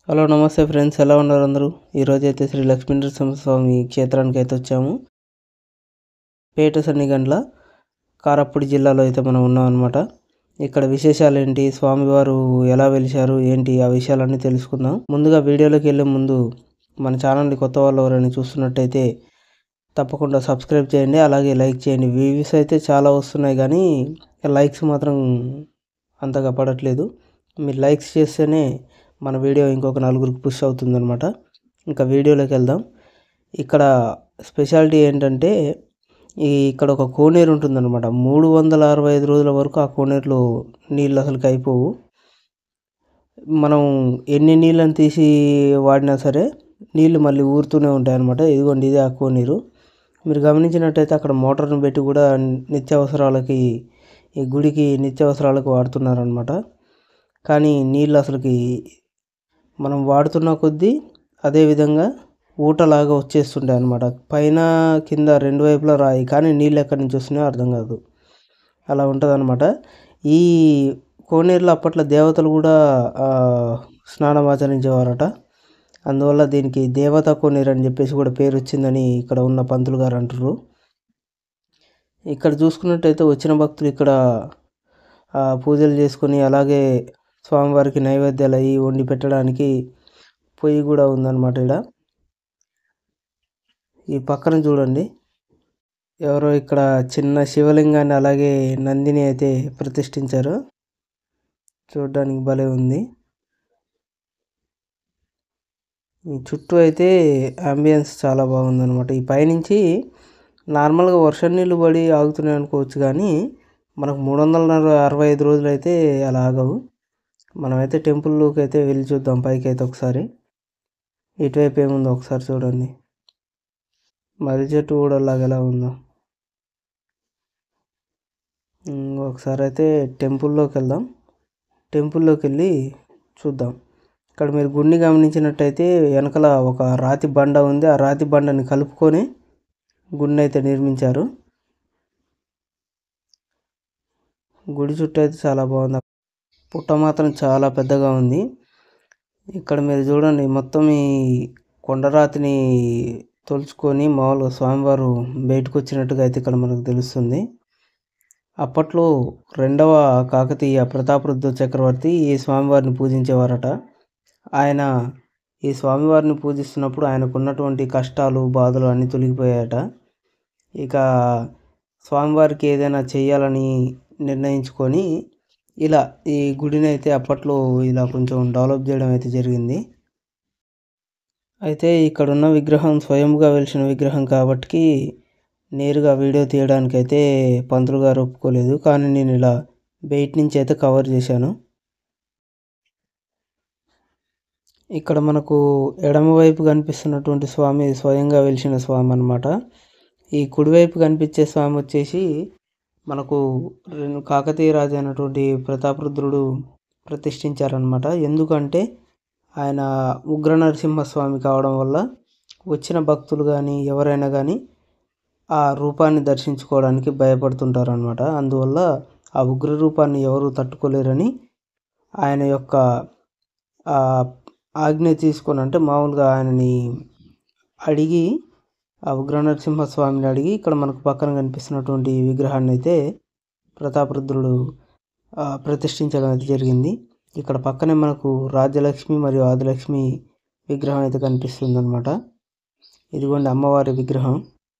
Hello నమస్తే friends, ఎలా ఉన్నారు అందరూ? ఈరోజైతే శ్రీ లక్ష్మీనరసింహస్వామి క్షేత్రానికి అయితే వచ్చాము. పేట సన్నిగండ్ల కారప్పూడి జిల్లాలో అయితే మనం ఉన్నాం అనమాట. ఇక్కడ విశేషాలు ఏంటి, స్వామివారు ఎలా వెలిశారు ఏంటి, ఆ విషయాలన్నీ తెలుసుకుందాం. ముందుగా వీడియోలోకి వెళ్ళే ముందు మన ఛానల్ని కొత్త వాళ్ళు ఎవరైనా చూస్తున్నట్టయితే తప్పకుండా సబ్స్క్రైబ్ చేయండి, అలాగే లైక్ చేయండి. వ్యూస్ అయితే చాలా వస్తున్నాయి కానీ లైక్స్ మాత్రం అంతగా పడట్లేదు. మీరు లైక్స్ చేస్తేనే మన వీడియో ఇంకొక నలుగురికి పుష్ అవుతుందన్నమాట. ఇంకా వీడియోలోకి వెళ్దాం. ఇక్కడ స్పెషాలిటీ ఏంటంటే ఇక్కడ ఒక కోనేరు ఉంటుందన్నమాట. 365 రోజుల వరకు ఆ కోనేరులో నీళ్ళు అసలుకి అయిపోవు. మనం ఎన్ని నీళ్ళని తీసి వాడినా సరే నీళ్ళు మళ్ళీ ఊరుతూనే ఉంటాయి అన్నమాట. ఇదిగోండి, ఇదే ఆ కోనేరు. మీరు గమనించినట్టయితే అక్కడ మోటార్ను పెట్టి కూడా నిత్యావసరాలకి, ఈ గుడికి నిత్యావసరాలకు వాడుతున్నారనమాట. కానీ నీళ్ళు అసలుకి మనం వాడుతున్న కొద్దీ అదేవిధంగా ఊటలాగా వచ్చేస్తుంటాయి అన్నమాట. పైన కింద రెండు వైపులా రాయి, కానీ నీళ్ళు ఎక్కడి నుంచి వస్తున్నాయో అర్థం కాదు. అలా ఉంటుంది అన్నమాట. ఈ కోనేరులో అప్పట్లో దేవతలు కూడా స్నానం ఆచరించేవారట. అందువల్ల దీనికి దేవతా కోనేరు అని చెప్పేసి కూడా పేరు వచ్చిందని ఇక్కడ ఉన్న పంతులు గారు అంటారు. ఇక్కడ చూసుకున్నట్టయితే వచ్చిన భక్తులు ఇక్కడ పూజలు చేసుకొని, అలాగే స్వామివారికి నైవేద్యాలు అవి వండి పెట్టడానికి పొయ్యి కూడా ఉందన్నమాట. ఇక్కడ ఈ పక్కన చూడండి, ఎవరో ఇక్కడ చిన్న శివలింగాన్ని అలాగే నందిని అయితే ప్రతిష్ఠించారు. చూడడానికి భలే ఉంది. ఈ చుట్టూ అయితే అంబియన్స్ చాలా బాగుందన్నమాట. ఈ పైనుంచి నార్మల్గా వర్షం నీళ్ళు పడి ఆగుతున్నాయి అనుకోవచ్చు, కానీ మనకు 365 రోజులు అయితే అలా ఆగవు. మనమైతే టెంపుల్లోకి అయితే వెళ్ళి చూద్దాం పైకి అయితే ఒకసారి. ఇటువైపు ఏముందో ఒకసారి చూడండి, మర్రి చెట్టు కూడా అలాగ ఎలా ఉందో. ఒకసారి అయితే టెంపుల్లోకి వెళ్దాం. టెంపుల్లోకి వెళ్ళి చూద్దాం. ఇక్కడ మీరు గుడిని గమనించినట్టయితే వెనకల ఒక రాతి బండ ఉంది. ఆ రాతి బండని కలుపుకొని గుడిని అయితే నిర్మించారు. గుడి చుట్టూ అయితే చాలా బాగుంది. పుట్ట మాత్రం చాలా పెద్దగా ఉంది. ఇక్కడ మీరు చూడండి, మొత్తం ఈ కొండరాతిని తొలుచుకొని మామూలుగా స్వామివారు బయటకు వచ్చినట్టుగా అయితే ఇక్కడ మనకు తెలుస్తుంది. అప్పట్లో 2వ కాకతీయ ప్రతాపరుద్ర చక్రవర్తి ఈ స్వామివారిని పూజించేవారట. ఆయన ఈ స్వామివారిని పూజిస్తున్నప్పుడు ఆయనకు ఉన్నటువంటి కష్టాలు, బాధలు అన్నీ తొలగిపోయాయట. ఇక స్వామివారికి ఏదైనా చేయాలని నిర్ణయించుకొని ఇలా ఈ గుడిని అయితే అప్పట్లో ఇలా కొంచెం డెవలప్ చేయడం అయితే జరిగింది. అయితే ఇక్కడ ఉన్న విగ్రహం స్వయంగా వెలిసిన విగ్రహం కాబట్టి నేరుగా వీడియో తీయడానికి అయితే పంతులు గారు ఒప్పుకోలేదు. కానీ నేను ఇలా బయట నుంచి అయితే కవర్ చేశాను. ఇక్కడ మనకు ఎడమవైపు కనిపిస్తున్నటువంటి స్వామి స్వయంగా వెలిసిన స్వామి అన్నమాట. ఈ కుడివైపు కనిపించే స్వామి వచ్చేసి మనకు కాకతీయ రాజు అయినటువంటి ప్రతాపరుద్రుడు ప్రతిష్ఠించారనమాట. ఎందుకంటే ఆయన ఉగ్ర నరసింహస్వామి కావడం వల్ల వచ్చిన భక్తులు కానీ ఎవరైనా కానీ ఆ రూపాన్ని దర్శించుకోవడానికి భయపడుతుంటారు అనమాట. అందువల్ల ఆ ఉగ్ర రూపాన్ని ఎవరు తట్టుకోలేరని ఆయన యొక్క ఆజ్ఞ తీసుకొని, అంటే మామూలుగా ఆయనని అడిగి, ఆ ఉగ్ర నరసింహస్వామిని అడిగి ఇక్కడ మనకు పక్కన కనిపిస్తున్నటువంటి విగ్రహాన్ని అయితే ప్రతాపరుద్రుడు ప్రతిష్ఠించడం అయితే జరిగింది. ఇక్కడ పక్కనే మనకు రాజ్యలక్ష్మి మరియు ఆదిలక్ష్మి విగ్రహం అయితే కనిపిస్తుంది అనమాట. ఇదిగోండి అమ్మవారి విగ్రహం.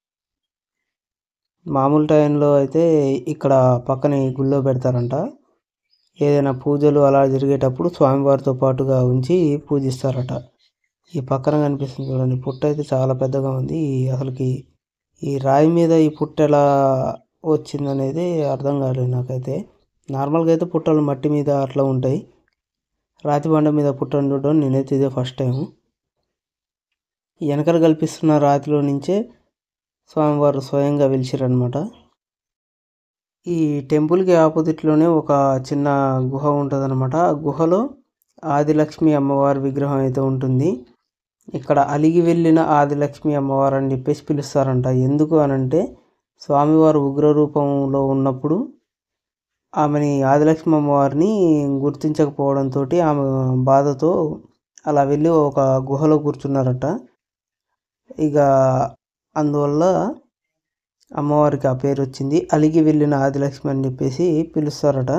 మామూలు టైంలో అయితే ఇక్కడ పక్కనే గుళ్ళో పెడతారంట. ఏదైనా పూజలు అలా జరిగేటప్పుడు స్వామివారితో పాటుగా ఉంచి పూజిస్తారట. ఈ పక్కన కనిపిస్తుంది చూడండి, పుట్ట అయితే చాలా పెద్దగా ఉంది. అసలుకి ఈ రాయి మీద ఈ పుట్ట ఎలా వచ్చిందనేది అర్థం కాలేదు నాకైతే. నార్మల్గా అయితే పుట్టలు మట్టి మీద అట్లా ఉంటాయి, రాతి బండ మీద పుట్టను చూడడం నేనైతే ఇదే ఫస్ట్ టైం. వెనకలు కల్పిస్తున్న రాతిలో నుంచే స్వామివారు స్వయంగా వెలిచారనమాట. ఈ టెంపుల్కి ఆపోజిట్లోనే ఒక చిన్న గుహ ఉంటుంది అనమాట. ఆ గుహలో ఆదిలక్ష్మి అమ్మవారి విగ్రహం అయితే ఉంటుంది. ఇక్కడ అలిగి వెళ్ళిన ఆదిలక్ష్మి అమ్మవారు అని చెప్పేసి పిలుస్తారంట. ఎందుకు అనంటే స్వామివారు ఉగ్ర రూపంలో ఉన్నప్పుడు ఆమెని, ఆదిలక్ష్మి అమ్మవారిని గుర్తించకపోవడంతో ఆమె బాధతో అలా వెళ్ళి ఒక గుహలో కూర్చున్నారట. ఇక అందువల్ల అమ్మవారికి ఆ పేరు వచ్చింది. అలిగి వెళ్ళిన ఆదిలక్ష్మి అని చెప్పేసి పిలుస్తారట.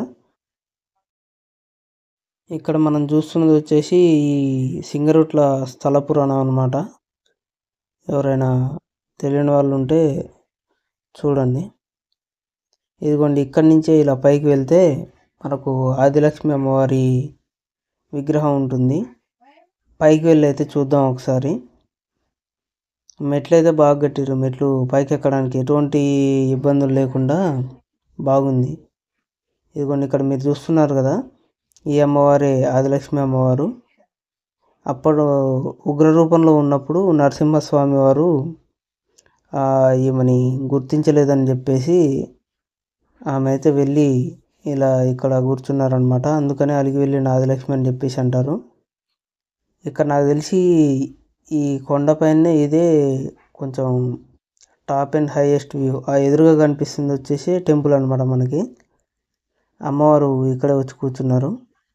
ఇక్కడ మనం చూస్తున్నది వచ్చేసి సింగరుట్ల స్థల పురాణం అన్నమాట. ఎవరైనా తెలియని వాళ్ళు ఉంటే చూడండి. ఇదిగోండి, ఇక్కడి నుంచే ఇలా పైకి వెళ్తే మనకు ఆదిలక్ష్మి అమ్మవారి విగ్రహం ఉంటుంది. పైకి వెళ్ళి అయితే చూద్దాం ఒకసారి. మెట్లు అయితే బాగా కట్టిరు. మెట్లు పైకి ఎక్కడానికి ఎటువంటి ఇబ్బందులు లేకుండా బాగుంది. ఇదిగోండి, ఇక్కడ మీరు చూస్తున్నారు కదా, ఈ అమ్మవారే ఆదిలక్ష్మి అమ్మవారు. అప్పుడు ఉగ్ర రూపంలో ఉన్నప్పుడు నరసింహస్వామి వారు ఈమెని గుర్తించలేదని చెప్పేసి ఆమె అయితే వెళ్ళి ఇలా ఇక్కడ కూర్చున్నారనమాట. అందుకనే అలిగి వెళ్ళిన ఆదిలక్ష్మి అని చెప్పేసి అంటారు. ఇక్కడ నాకు తెలిసి ఈ కొండపైనే ఇదే కొంచెం టాప్ అండ్ హైయెస్ట్ వ్యూ. ఆ ఎదురుగా కనిపిస్తుంది వచ్చేసి టెంపుల్ అనమాట. మనకి అమ్మవారు ఇక్కడే వచ్చి కూర్చున్నారు.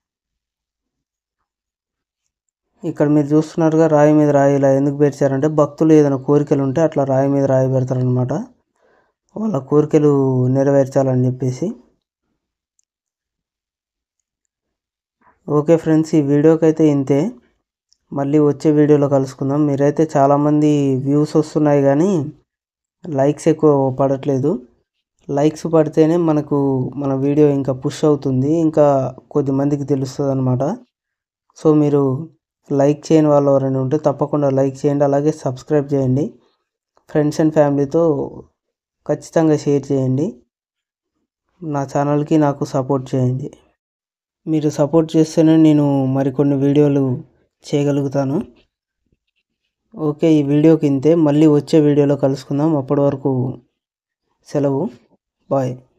ఇక్కడ మీరు చూస్తున్నారుగా, రాయి మీద రాయి ఇలా ఎందుకు పెరిచారంటే భక్తులు ఏదైనా కోరికలు ఉంటే అట్లా రాయి మీద రాయి పెడతారనమాట. వాళ్ళ కోరికలు నెరవేర్చాలని చెప్పేసి. ఓకే ఫ్రెండ్స్, ఈ వీడియోకి అయితే ఇంతే. మళ్ళీ వచ్చే వీడియోలో కలుసుకుందాం. మీరైతే చాలామంది వ్యూస్ వస్తున్నాయి కానీ లైక్స్ ఎక్కువ పడట్లేదు. లైక్స్ పడితేనే మనకు మన వీడియో ఇంకా పుష్ అవుతుంది, ఇంకా కొద్దిమందికి తెలుస్తుంది అనమాట. సో మీరు లైక్ చేయని వాళ్ళు ఎవరైనా ఉంటే తప్పకుండా లైక్ చేయండి. అలాగే సబ్స్క్రైబ్ చేయండి. ఫ్రెండ్స్ అండ్ ఫ్యామిలీతో ఖచ్చితంగా షేర్ చేయండి. నా ఛానల్కి నాకు సపోర్ట్ చేయండి. మీరు సపోర్ట్ చేస్తేనే నేను మరికొన్ని వీడియోలు చేయగలుగుతాను. ఓకే, ఈ వీడియోకి ఇంతే. మళ్ళీ వచ్చే వీడియోలో కలుసుకుందాం. అప్పటి వరకు సెలవు. బాయ్.